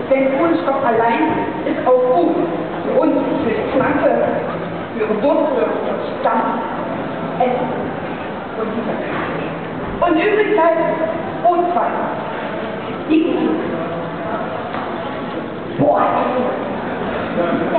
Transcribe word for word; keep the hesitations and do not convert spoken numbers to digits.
Denn Kohlenstoff allein ist auch gut für uns, für die Pflanze, für ihre Wurzel, für Stamm, Essen und dieser Kram. Und übrigens halt O zwei. Die Boah,